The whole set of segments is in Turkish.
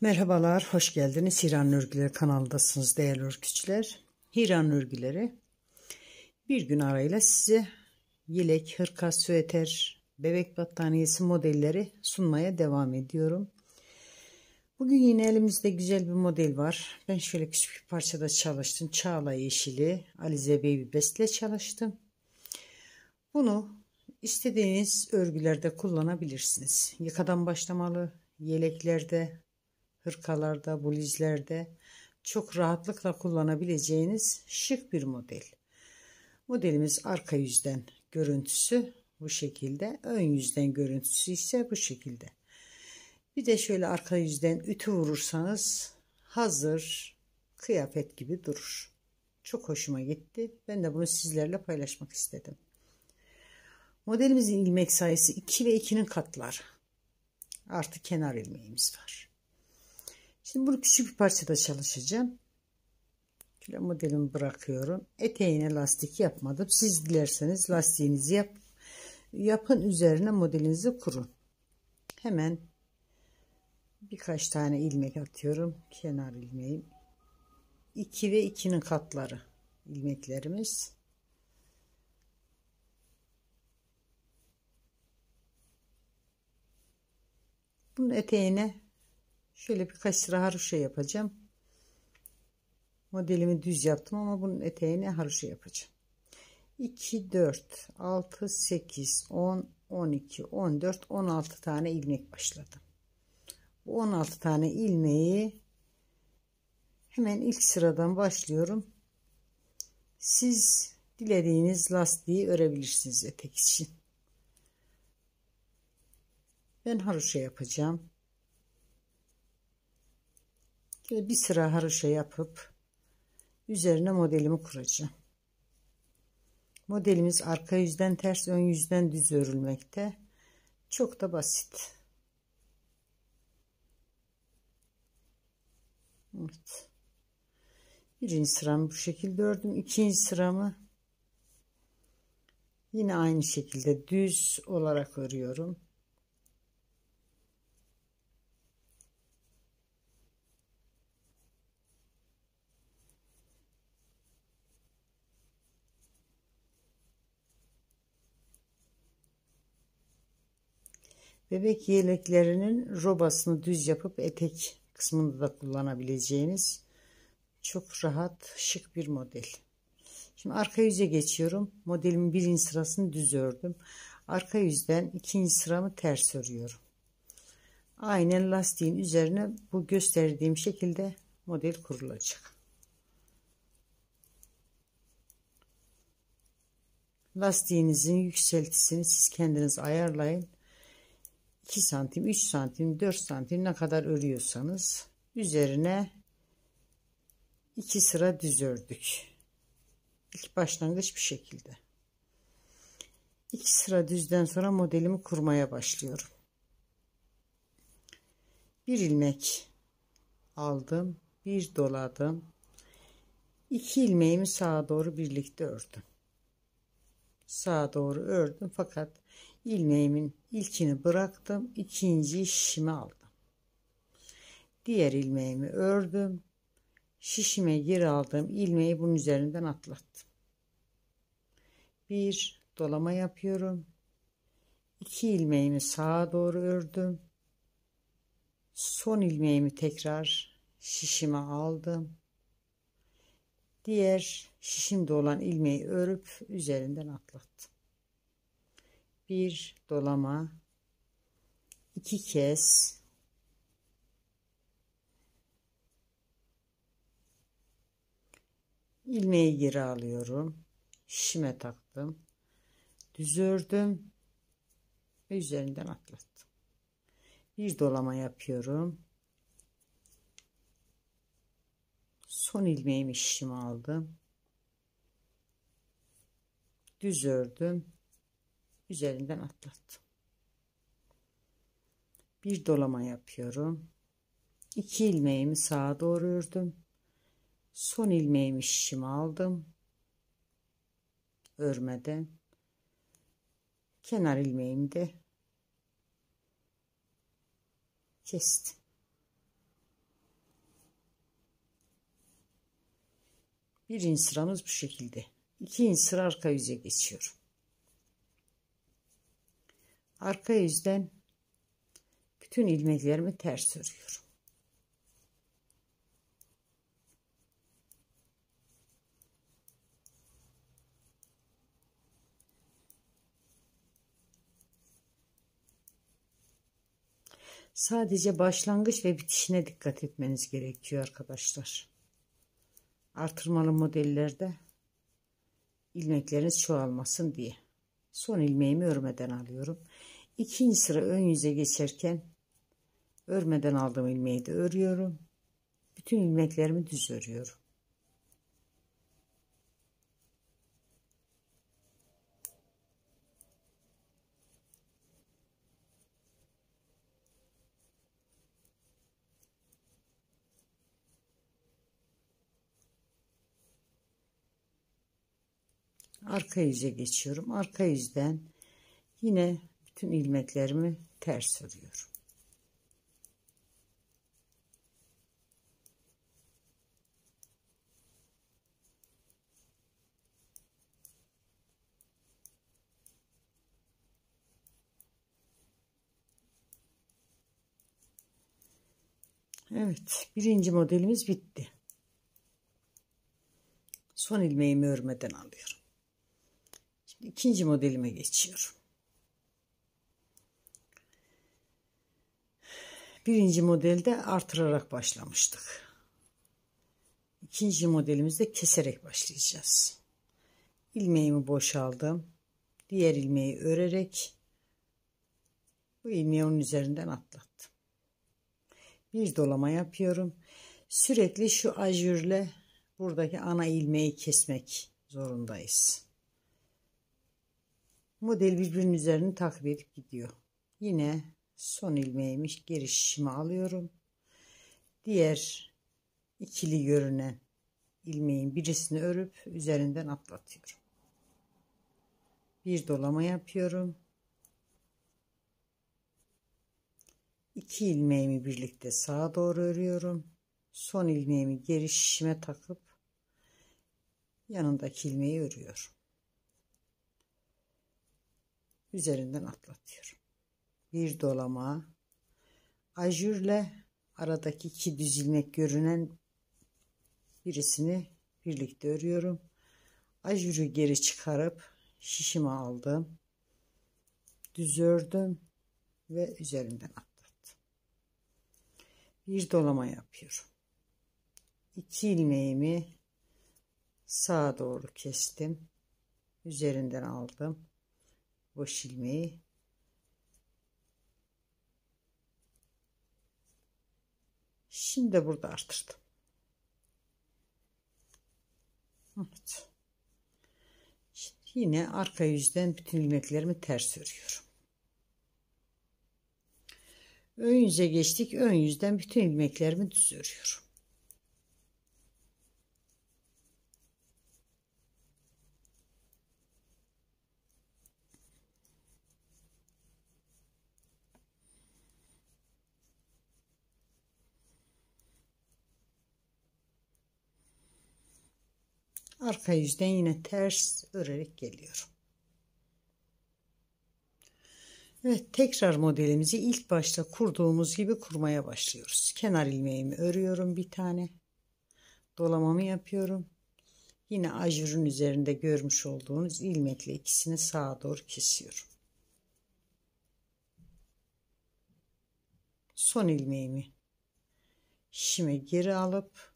Merhabalar, hoş geldiniz. Hiran Örgüleri kanalındasınız değerli örgüçüler. Hiran Örgüleri bir gün arayla size yelek, hırka, süeter, bebek battaniyesi modelleri sunmaya devam ediyorum. Bugün yine elimizde güzel bir model var. Ben şöyle küçük bir parçada çalıştım. Çağla yeşili, Alize Baby Best'le çalıştım. Bunu istediğiniz örgülerde kullanabilirsiniz. Yakadan başlamalı, yeleklerde, hırkalarda, bluzlerde çok rahatlıkla kullanabileceğiniz şık bir model. Modelimiz arka yüzden görüntüsü bu şekilde. Ön yüzden görüntüsü ise bu şekilde. Bir de şöyle arka yüzden ütü vurursanız hazır kıyafet gibi durur. Çok hoşuma gitti. Ben de bunu sizlerle paylaşmak istedim. Modelimizin ilmek sayısı 2 ve 2'nin katları. Artı kenar ilmeğimiz var. Şimdi bunu küçük bir parçada çalışacağım. Şöyle modelimi bırakıyorum. Eteğine lastik yapmadım. Siz dilerseniz lastiğinizi yapın, üzerine modelinizi kurun. Hemen birkaç tane ilmek atıyorum. Kenar ilmeğim. 2 ve 2'nin katları ilmeklerimiz. Bunun eteğine şöyle birkaç sıra haroşa yapacağım. Modelimi düz yaptım ama bunun eteğine haroşa yapacağım. 2, 4, 6, 8, 10, 12, 14, 16 tane ilmek başladım. Bu 16 tane ilmeği hemen ilk sıradan başlıyorum. Siz dilediğiniz lastiği örebilirsiniz etek için. Ben haroşa yapacağım. Şöyle bir sıra haroşa yapıp üzerine modelimi kuracağım. Modelimiz arka yüzden ters, ön yüzden düz örülmekte. Çok da basit. Evet. Birinci sıramı bu şekilde ördüm. İkinci sıramı yine aynı şekilde düz olarak örüyorum. Bebek yeleklerinin robasını düz yapıp etek kısmında da kullanabileceğiniz çok rahat, şık bir model. Şimdi arka yüze geçiyorum. Modelimin birinci sırasını düz ördüm. Arka yüzden ikinci sıramı ters örüyorum. Aynen lastiğin üzerine bu gösterdiğim şekilde model kurulacak. Lastiğinizin yükseltisini siz kendiniz ayarlayın. 2 santim, 3 santim, 4 santim ne kadar örüyorsanız üzerine 2 sıra düz ördük. İlk başlangıç bir şekilde. 2 sıra düzden sonra modelimi kurmaya başlıyorum. Bir ilmek aldım, bir doladım. 2 ilmeğimi sağa doğru birlikte ördüm. Sağa doğru ördüm fakat ilmeğimin ilkini bıraktım, ikinciyi şişime aldım. Diğer ilmeğimi ördüm, şişime geri aldığım ilmeği bunun üzerinden atlattım. Bir dolama yapıyorum. 2 ilmeğimi sağa doğru ördüm. Son ilmeğimi tekrar şişime aldım. Diğer şişimde olan ilmeği örüp üzerinden atlattım. Bir dolama, 2 kez ilmeği geri alıyorum. Şişime taktım. Düz ördüm ve üzerinden atlattım. Bir dolama yapıyorum. Son ilmeğimi şişime aldım. Düz ördüm. Üzerinden atlattım. Bir dolama yapıyorum. 2 ilmeğimi sağa doğru ördüm. Son ilmeğimi şişime aldım. Örmeden. Kenar ilmeğimi de kestim. Birinci sıramız bu şekilde. İkinci sıra arka yüze geçiyorum. Arka yüzden bütün ilmeklerimi ters örüyorum. Sadece başlangıç ve bitişine dikkat etmeniz gerekiyor arkadaşlar. Artırmalı modellerde ilmekleriniz çoğalmasın diye. Son ilmeğimi örmeden alıyorum. İkinci sıra ön yüze geçerken örmeden aldığım ilmeği de örüyorum. Bütün ilmeklerimi düz örüyorum. Arka yüze geçiyorum. Arka yüzden yine bütün ilmeklerimi ters örüyorum. Evet, birinci modelimiz bitti. Son ilmeğimi örmeden alıyorum. Şimdi ikinci modelime geçiyorum. Birinci modelde artırarak başlamıştık. İkinci modelimizde keserek başlayacağız. İlmeğimi boşaldım. Diğer ilmeği örerek bu ilmeği onun üzerinden atlattım. Bir dolama yapıyorum. Sürekli şu ajurle buradaki ana ilmeği kesmek zorundayız. Model birbirinin üzerine takip edip gidiyor. Yine son ilmeğimi geri şişime alıyorum. Diğer ikili görünen ilmeğin birisini örüp üzerinden atlatıyorum. Bir dolama yapıyorum. İki ilmeğimi birlikte sağa doğru örüyorum. Son ilmeğimi geri şişime takıp yanındaki ilmeği örüyorum. Üzerinden atlatıyorum. Bir dolama, ajurle aradaki iki düz ilmek görünen birisini birlikte örüyorum. Ajurü geri çıkarıp şişime aldım. Düz ördüm ve üzerinden atlattım. Bir dolama yapıyorum. İki ilmeğimi sağa doğru kestim. Üzerinden aldım. Boş ilmeği. Şimdi burada artırdım. Evet. Şimdi yine arka yüzden bütün ilmeklerimi ters örüyorum. Ön yüze geçtik. Ön yüzden bütün ilmeklerimi düz örüyorum. Arka yüzden yine ters örerek geliyorum. Evet, tekrar modelimizi ilk başta kurduğumuz gibi kurmaya başlıyoruz. Kenar ilmeğimi örüyorum bir tane. Dolamamı yapıyorum. Yine ajurun üzerinde görmüş olduğunuz ilmekle ikisini sağa doğru kesiyorum. Son ilmeğimi şişime geri alıp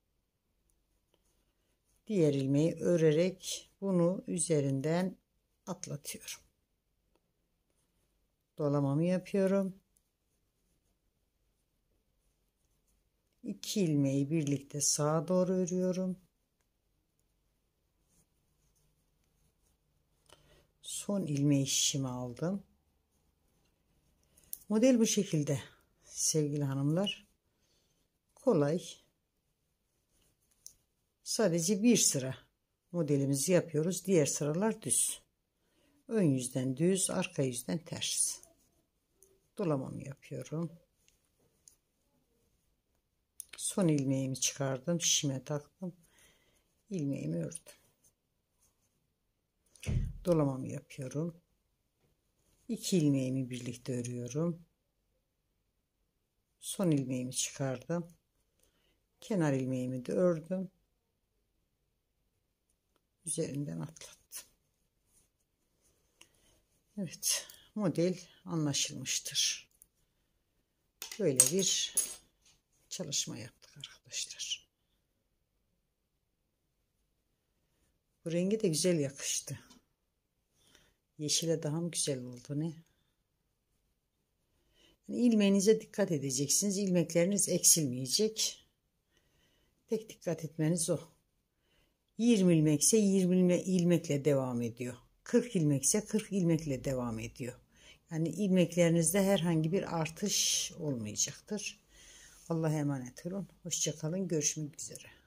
diğer ilmeği örerek bunu üzerinden atlatıyorum. Dolamamı yapıyorum. İki ilmeği birlikte sağa doğru örüyorum. Son ilmeği şişime aldım. Model bu şekilde sevgili hanımlar. Kolay. Sadece bir sıra modelimizi yapıyoruz. Diğer sıralar düz. Ön yüzden düz, arka yüzden ters. Dolamamı yapıyorum. Son ilmeğimi çıkardım. Şişime taktım. ilmeğimi ördüm. Dolamamı yapıyorum. 2 ilmeğimi birlikte örüyorum. Son ilmeğimi çıkardım. Kenar ilmeğimi de ördüm. Üzerinden atlattım. Evet, model anlaşılmıştır. Böyle bir çalışma yaptık arkadaşlar. Bu rengi de güzel yakıştı. Yeşile daha mı güzel oldu ne? Yani ilmeğinize dikkat edeceksiniz. İlmekleriniz eksilmeyecek. Tek dikkat etmeniz o. 20 ilmekse 20 ilmekle devam ediyor. 40 ilmekse 40 ilmekle devam ediyor. Yani ilmeklerinizde herhangi bir artış olmayacaktır. Allah'a emanet olun. Hoşça kalın. Görüşmek üzere.